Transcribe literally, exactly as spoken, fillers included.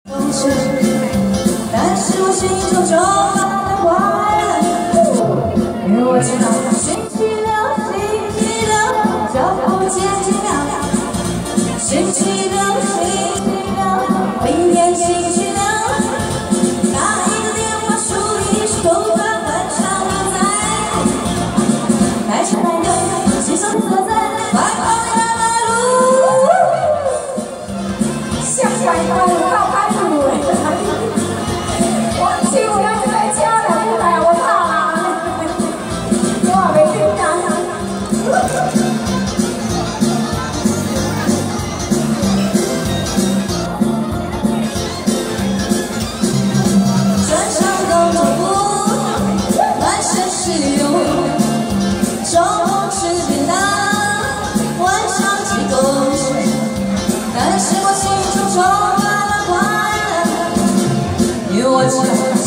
但是我心中充满了快乐，因为我知道星期六，星期六，脚步渐渐渺渺。星期六，星期六，明天星期六，打一个电话，数一数头发，晚上又在，开车来的，骑车走在，快跑的马路，像拐弯绕开路哎。 我去，我要在家了，不来我怕啦，我还没听到。穿上工作服，满身是油，中午吃便当，晚上挤公车，但是我心中充满了快乐，因为我知道。